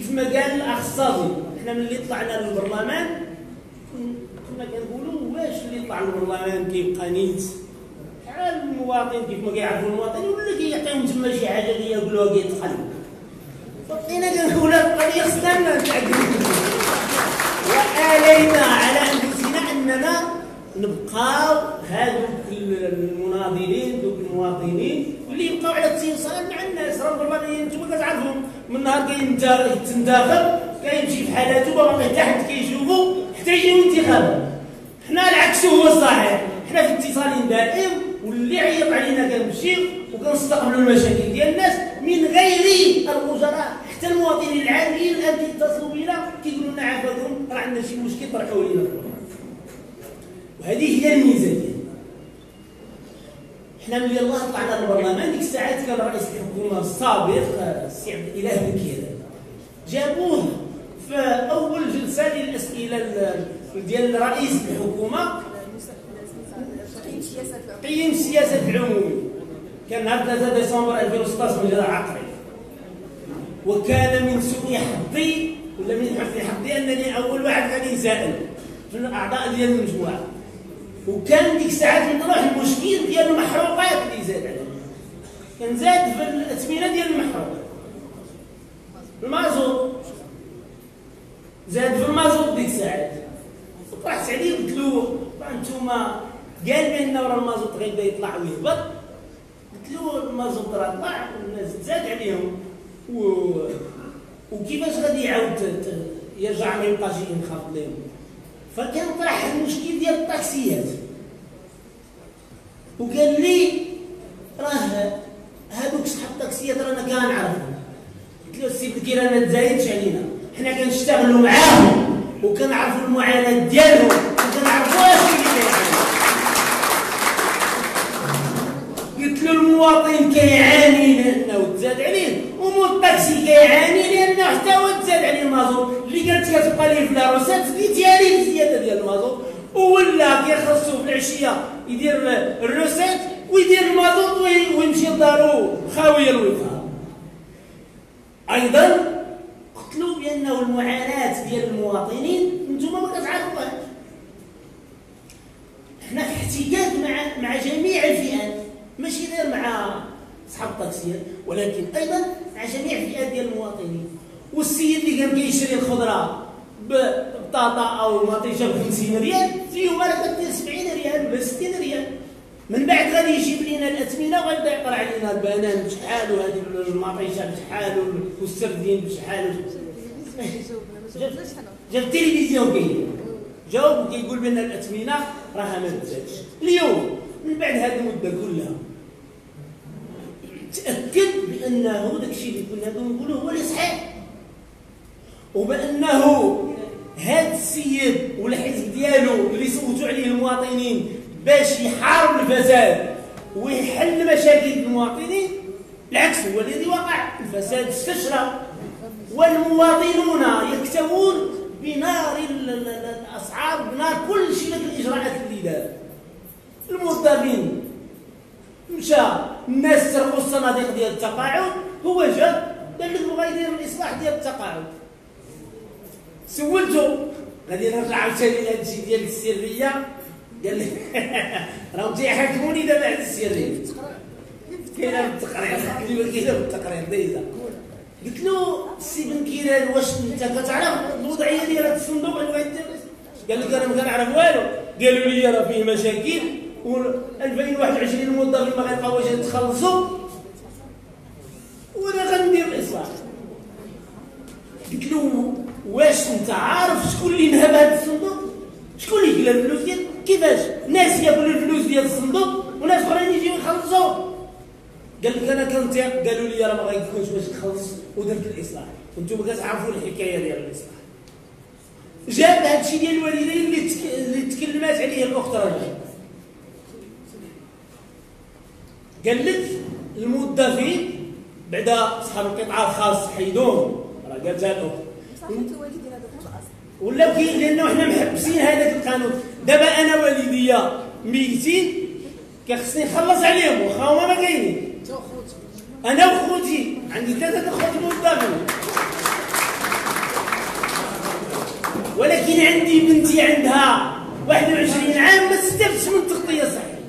كيف ما قال الاخ الصافي، احنا ملي طلعنا للبرلمان كنا كنقولوا واش اللي طلع للبرلمان كيبقى نيت على المواطن كيف ما كيعرفوا المواطن ولا كيعطيهم تما شي حاجه اللي يقولوها كيتقلب. فبقينا كنقولوا القضيه خصنا نتعقدوا وآلينا على انفسنا اننا نبقاو هذوك المناضلين دوك المواطنين اللي يبقاو على اتصال مع الناس. راه البرلمانيين نتوما كتعرفوهم من نهار كيتنتخب كيمشي في حالاته باقي حتى حد كيشوفو حتى يجيو انتخابات. حنا العكس هو الصحيح، حنا في اتصال دائم واللي عيط علينا كنمشيو وكنستقبلوا المشاكل ديال الناس من غير الوزراء. حتى المواطنين العاديين الان كيتصلوا بنا كيقولوا لنا عافاكم راه عندنا شي مشكل طرحوه لينا. وهذه هي الميزه ديالنا. حنا ملي الله طلعنا للبرلمان ديك الساعات كان رئيس الحكومه السابق السي عبد الاله بكير جابوه في اول جلسه للاسئله ديال رئيس الحكومه قيم السياسه العموميه، كان نهار 3 ديسمبر 2016 من جهه عقري. وكان من سوء حظي ولا من حسن حظي انني اول واحد غادي يسائل من الاعضاء ديال المجموعه. وكان ديك الساعات من نروح المشكل ديال المحروقات اللي زاد عليه، كان زاد في الاثمنه ديال المحروقات. المازوت زاد في المازوت ديك الساعات. طرحت عليه قلت له انتوما قال بان راه المازوت غيبدا يطلع ويهبط. قلت له المازوت راه طلع والناس تزاد عليهم وكيفاش غادي يعاود يرجع ما يبقاش ينخفض لهم. فكان طرح المشكل ديال الطاكسيات وقال لي راه هذوك صحاب الطاكسيات رانا كنعرفهم. قلت له السي بكير ما تزايدش علينا، حنا كنشتغلوا معاهم وكنعرفوا المعاناه ديالهم وكنعرفوا اش اللي كيعاني. قلت له المواطن كيعاني لانه تزاد عليه ومول الطاكسي كيعاني لانه حتى هو تزاد عليه المازوت. اللي قالت كتبقى ليه في لاروسات زيدتيها ليه الزياده ديال المازوت ولا كيخلصو في العشيه يدير الروسات ويدير المازوت ويمشي لدارو خاويه الوفاء. ايضا قلت له بانه المعاناه ديال المواطنين نتوما ما كتعرفوهاش. حنا في احتكاك مع جميع الفئات، ماشي غير مع اصحاب الطاكسيات ولكن ايضا مع جميع الفئات ديال المواطنين. والسيد اللي كان كيشري الخضره ببطاطا او مطيشه ب 50 ريال اليوم راه كدير 70 ريال ولا 60 ريال. من بعد غادي يجيب لنا الاثمنه وغيبدا يقرا علينا البنان بشحال وهذه المطيشه بشحال والسردين بشحال. جا التلفزيون جاوب وكيقول بان الاثمنه راها ما تزادش. اليوم من بعد هذه المده كلها تاكد بانه داكشي اللي كنا كنقولوه هو اللي صحيح، وبانه هذا السيد والحزب ديالو اللي صوتوا عليه المواطنين باش يحارب الفساد ويحل مشاكل المواطنين العكس هو الذي وقع. الفساد استشرى والمواطنون يكتوون بنار الاسعار بنار كل شيء من الاجراءات اللي دار. الموظفين مشى الناس سرقوا الصناديق ديال التقاعد، هو جا قال لك بغا يدير الاصلاح ديال التقاعد. سولته غادي نرجع عاوتاني لهذا الشيء ديال السريه، قال لي راهم تيحاكموني دابا على السريه. كاينه بالتقرير كاينه بالتقرير دايزه. قلت له السي بن كيران واش انت كتعرف الوضعيه ديال هذا الصندوق اللي غيدير؟ قال لك انا ما كنعرف والو. قالوا لي راه فيه مشاكل و 2021 الموظفين ما غيبقاوش يتخلصوا وانا غندير الاصلاح. قلت له واش انت عارف شكون اللي نهب هذا الصندوق؟ شكون اللي كلا الفلوس ديال كيفاش؟ ناس ياكلوا الفلوس ديال الصندوق وناس اخرين يجيو يخلصوا. قال لك انا كنت قالوا لي راه ما غيكونش باش تخلص ودرت الاصلاح. وانتم كتعرفوا الحكايه ديال الاصلاح. جاب هذا الشيء ديال الوالدين اللي تكلمات عليه الاخت رجاء. قال لك الموظفين بعدا اصحاب القطاع الخاص حيدوهم، راه قالتها الاخت. ولاو لانه حنا محبسين هذاك القانون. دابا انا والديا ميتين كيخصني نخلص عليهم واخا هما ما كاينين. انا وخوتي عندي 3 اخوات موظفين ولكن عندي بنتي عندها 21 عام ما استفدتش من التغطيه الصحيه.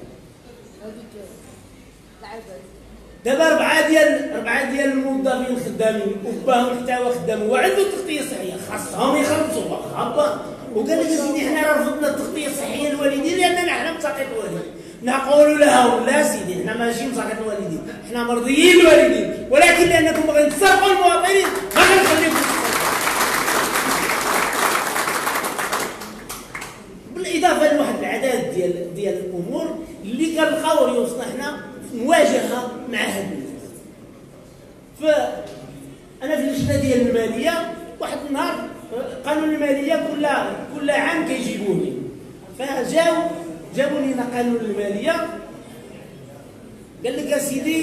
دابا أربعة ديال الموظفين خدامين وباهم حتى هو خدام وعنده تغطيه صحيه خاصهم يخلصوا واخا. وقال لك سيدي حنا راه رفضنا التغطيه الصحيه للوالدين لاننا حنا مساقط الوالدين. نقول لهم لا سيدي حنا ماشي مساقط الوالدين، حنا مرضيين الوالدين، ولكن لانكم باغيين تسرقوا المواطنين ما غنخليكم. بالاضافه لواحد العدد ديال الامور اللي كنلقاو ريوسنا حنا في مواجهه مع هاد الناس. فانا في اللجنه ديال الماليه واحد النهار قانون الماليه كل عام كيجيبوني، جابوا لنا قانون الماليه. قال لك يا سيدي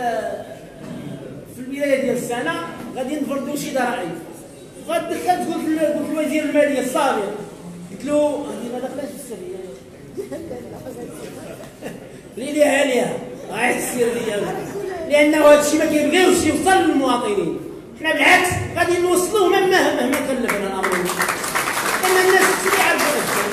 في البدايه ديال السنه غادي نفرضوا شي ضرائب. فدخلت قلت لوزير الماليه السابق، قلت له هذه ما دخلتش في السريه ليها غاية السريه، لانه هذا الشيء ما كيبغيوش يوصل للمواطنين. حنا بالعكس غادي نوصلوه مهما كلفنا الامر، لان الناس اللي يعرفوا الشيء.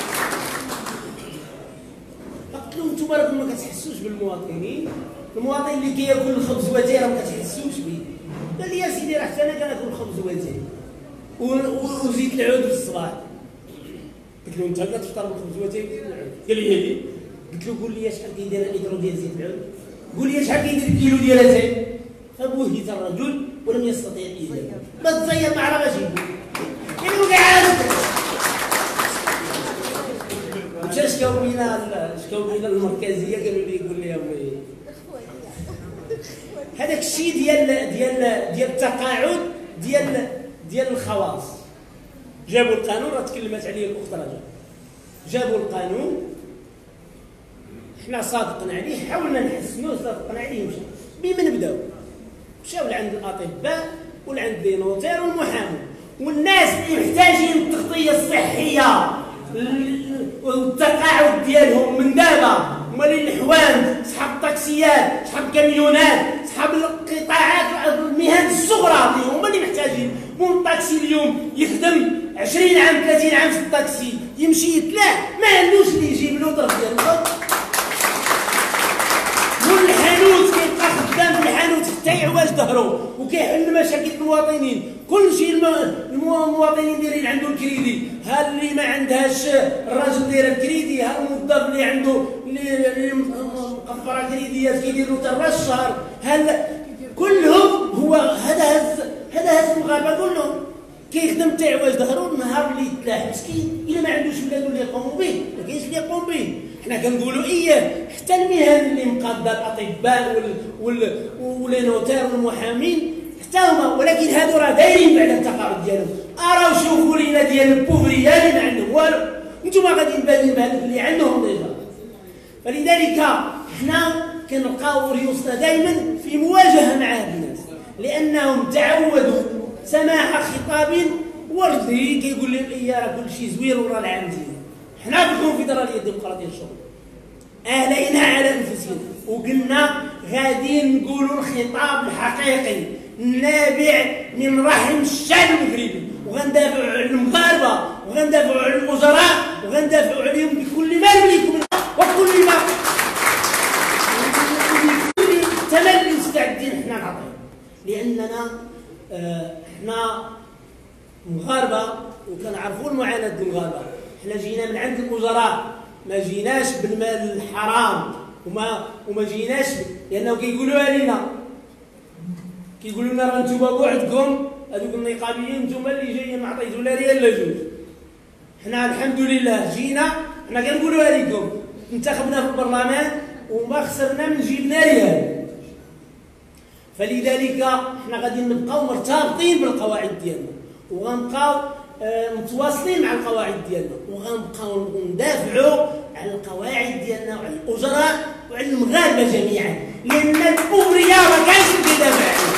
قلت لهم انتم راكم ما كتحسوش بالمواطنين، المواطن اللي كياكل الخبز وتيره ما كتحسوش به. قال لي يا سيدي راه حتى انا كناكل الخبز وتيره وزيت العود في الصباح. قلت له انت كتفطر بالخبز وتيره وزيت العود؟ قال لي هذه. قلت له قول لي شحال كيدير لتر ديال زيت العود، قول لي شحال كيدير كيلو ديال اتاي. فبهت الرجل ولم يستطيع الاجابه، ما تزير ما عرفش يقول. يعني وقعد مشى شكاو بينا المركزيه، قالوا لي قول لي يا ولي هذاك الشيء ديال التقاعد ديال الخواص. جابوا القانون، راه تكلمت عليه الاخت رجاء. جابوا القانون حنا صادقنا عليه، حاولنا نحسنوه، صادقنا عليه. بمن بداو؟ مشاو لعند الاطباء ولعند لي نوتير والمحامي، والناس اللي محتاجين التغطيه الصحيه والتقاعد ديالهم من دابا هما الحوان، صحاب الطاكسيات، صحاب الكاميونات، صحاب القطاعات المهن الصغرى هما اللي محتاجين. مو الطاكسي اليوم يخدم 20 عام 30 عام في الطاكسي، يمشي يتلاح ما عندوش اللي يجيب له ظرف ديال الخبز. والحانوت كيبقى خدام في الحانوت حتى يعوج ظهرو وكيحل مشاكل المواطنين. كلشي المواطنين دايرين عنده الكريدي، ها اللي ما عندهاش الراجل داير الكريدي، ها الموظف اللي عنده اللي مقفره كريديات كيدير له حتى الشهر، كلهم هو هذا هز المغاربه كلهم كيخدم حتى يعوج ظهرو. النهار اللي يتلاح مسكين الا ما عندوش ولادو اللي يقوموا به، ما كاينش اللي يقوم به. حنا كنقولوا حتى المهن اللي مقاده الاطباء ولي نوتير والمحامين حتى هما، ولكن هادو راه دايرين بعد التقاعد ديالهم. راهو شوفوا لينا ديال البوفريه اللي ما عندهم والو، نتوما غادي نبانوا بهذوك اللي عندهم ديجا. فلذلك حنا كنلقاو ريوسنا دائما في مواجهه مع هاد الناس، لانهم تعودوا سماع خطاب وردي كيقول لهم راه كل شيء زوير وراه العام زين. حنا في الكونفدراليه الديمقراطيه الشغل اهلينا على انفسنا وقلنا غادي نقولوا الخطاب الحقيقي النابع من رحم الشعب المغربي، وغندافعوا على المغاربه وغندافعوا على الوزراء وغندافعوا عليهم بكل ما نملك وكل الثمن اللي مستعدين حنا نعطيه، لاننا حنا مغاربه وكنعرفوا المعاناه ديال المغاربه. حنا جينا من عند الوزراء، ما جيناش بالمال الحرام وما جيناش لانه كيقولوها لينا، كيقولوا لنا راه نتوما بوحدكم هذوك النقابيين نتوما اللي جايين ما عطيتو لا ريال لا جوج. حنا الحمد لله جينا، حنا كنقولوها لكم انتخبنا في البرلمان وما خسرنا من جيبنا ريال. فلذلك حنا غادي نبقاو مرتبطين بالقواعد ديالنا وغنبقاو متواصلين مع القواعد ديالنا وغنبقاو ندافعوا على القواعد ديالنا وعلى الاجراء وعلى المغاربه جميعا، لان البوفريه ما كانش كيدافع عليها.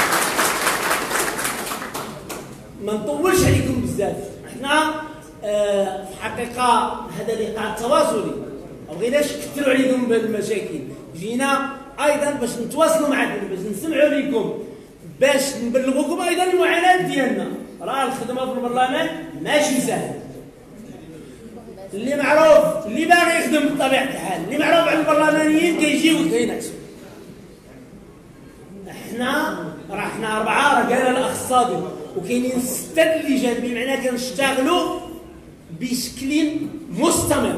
ما نطولش عليكم بزاف، حنا في الحقيقه هذا لقاء تواصلي، ما بغيناش نكثروا عليكم بهذه المشاكل، جينا ايضا باش نتواصلوا معكم، باش نسمعوا لكم، باش نبلغوكم ايضا المعاناه ديالنا. راه الخدمه في البرلمان ماشي سهل. اللي معروف اللي باغي يخدم بطبيعه الحال، اللي معروف على البرلمانيين كيجيو وكيناقشوا. حنا 4 راه قالها الاخ الصادق، وكاينين 6 لجان، بمعنى كنشتغلوا بشكل مستمر،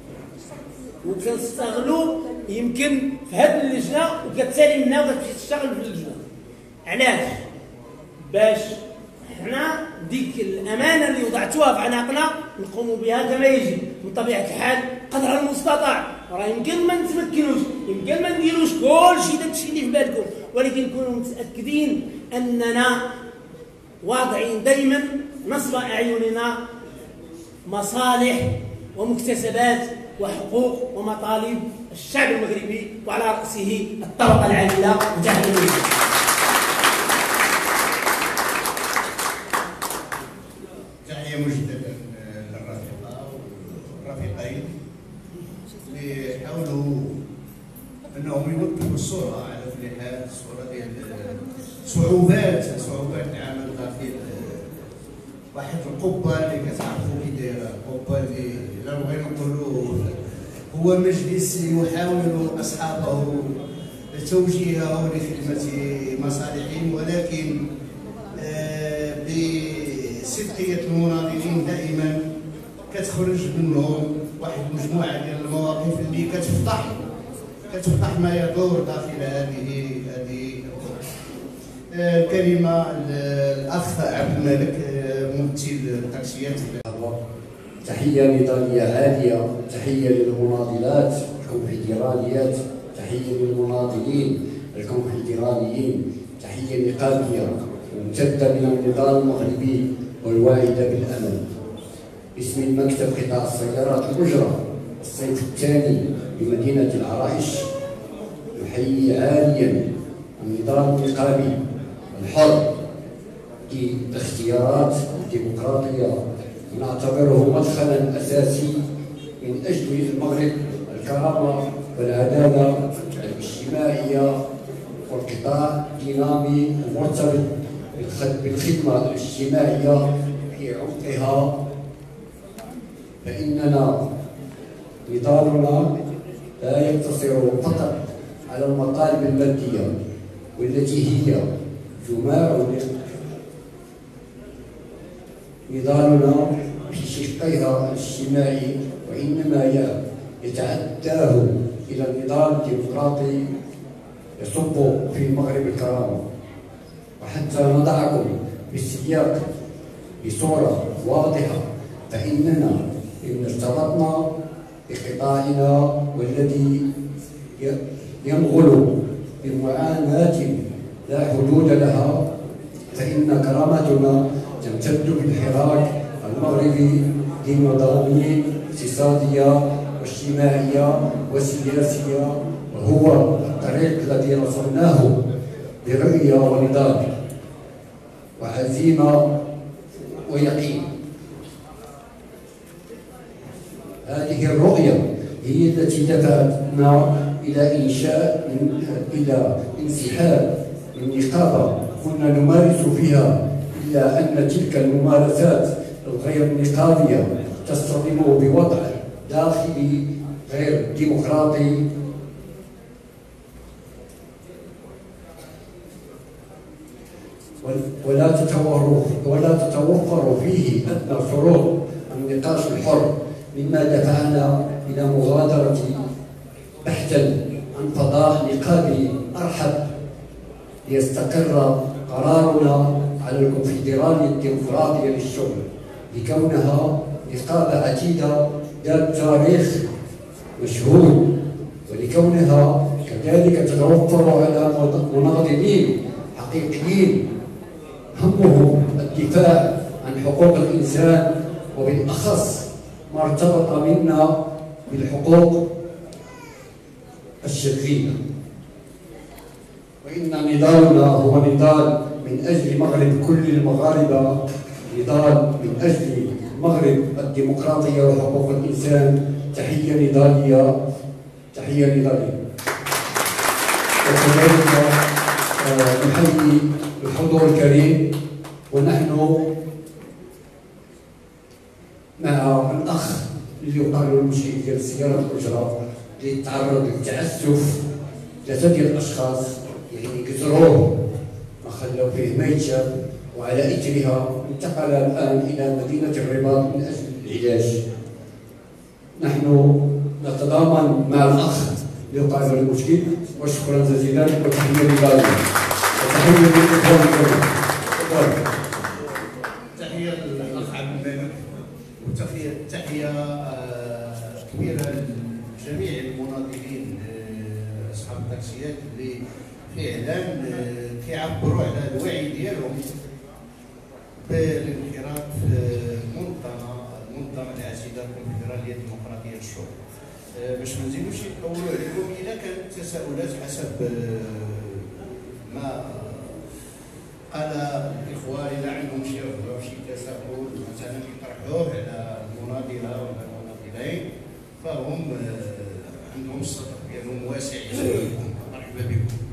وكنستغلوا يمكن في هذه اللجنه وكتسالي منها وكتمشي تشتغل في اللجنه. علاش؟ باش حنا ديك الامانه اللي وضعتوها في عناقنا نقوموا بها كما يجب من طبيعه الحال قدر المستطاع. راه يمكن ما نتمكنوش، يمكن ما نديروش كلشي داكشي اللي في بالكم، ولكن كونوا متاكدين اننا واضعين دائما نصب اعيننا مصالح ومكتسبات وحقوق ومطالب الشعب المغربي، وعلى راسه الطبقه العامله وجهه. تحية مجددا للرافقة والرافقين اللي حاولوا انهم يوضحوا الصورة على كل حال، الصورة ديال صعوبات العمل داخل واحد القبة اللي كتعرفوا كي دايرة، القبة اللي إلا بغينا نقولوا هو مجلس يحاول أصحابه توجيهه لخدمة مصالحهم، ولكن بصدقية المناضلين دائما كتخرج منهم واحد المجموعة ديال المواقف اللي كتفضح ما يدور داخل هذه الكلمة. الأخ عبد الملك ممثل التاكسيات. تحية نضالية عالية، تحية للمناضلات الكونفدراليات، تحية للمناضلين الكونفدراليين، تحية نقابية ممتدة من النضال المغربي والواعدة بالأمل. باسم مكتب قطاع السيارات المجرى الصيف الثاني بمدينة العرائش، نحيي عاليا النضال النقابي الحر باختيارات ديمقراطية نعتبره مدخلا أساسي من أجل المغرب الكرامة والعدالة الاجتماعية، والقطاع دينامي ومرتبط بالخدمة الاجتماعية في عمقها. فإننا نضالنا لا يقتصر فقط على المطالب المادية والتي هي جماع نضالنا في شقيها الاجتماعي، وإنما يتعداه إلى النضال الديمقراطي يصب في المغرب الكرامة. وحتى نضعكم بالسياق بصورة واضحة، فإننا إن ارتبطنا بقطاعنا والذي ينغل بمعاناة لا حدود لها، فإن كرامتنا تمتد بالحراك المغربي لمضامين اقتصادية واجتماعية وسياسية، وهو الطريق الذي رسمناه برؤية ونضال وعزيمة ويقين. هذه الرؤية هي التي دفعتنا إلى انسحاب من نقابة كنا نمارس فيها، إلا أن تلك الممارسات الغير نقابية تصطدم بوضع داخلي غير ديمقراطي ولا تتوفر فيه أدنى شروط النقاش الحر، مما دفعنا إلى مغادرة بحثا عن فضاء نقابي أرحب ليستقر قرارنا على الكونفدرالية الديمقراطية للشغل، لكونها نقابة عتيدة ذات تاريخ مشهود، ولكونها كذلك تتوفر على مناضلين حقيقيين همهم الدفاع عن حقوق الإنسان، وبالأخص ما ارتبط منا بالحقوق الشرعية. وإن نضالنا هو نضال من أجل مغرب كل المغاربة، نضال من أجل المغرب الديمقراطية وحقوق الإنسان. تحية نضالية، تحية نضالية. وكذلك نحيي الحضور الكريم، ونحن مع الأخ اللي يقال له المشكل ديال سيارة الأجرة اللي تعرض للتعسف 3 ديال الأشخاص يعني كسروه وخلوا فيه ميتة، وعلى إثرها انتقل الآن إلى مدينة الرباط من أجل العلاج. نحن نتضامن مع الأخ اللي يقال له المشكل، وشكرا جزيلا وتحية للغالي وتحية للإخوان الكرام. تحية للأخ عبد الملك وتحية كبيرة لجميع المناضلين أصحاب التاكسيات اللي فعلا كيعبروا على الوعي ديالهم بالانخراط في منظمة الاعتدال الكونفدرالية الديمقراطية للشغل. باش ما نزيدوش نطولوا عليكم، إذا كانت تساؤلات حسب ما قال الإخوة، إذا عندهم شي تساؤل مثلا يطرحوه على المناضلة ولا المناضلين فهم عندهم الصدر ديالهم واسع، مرحبا بكم.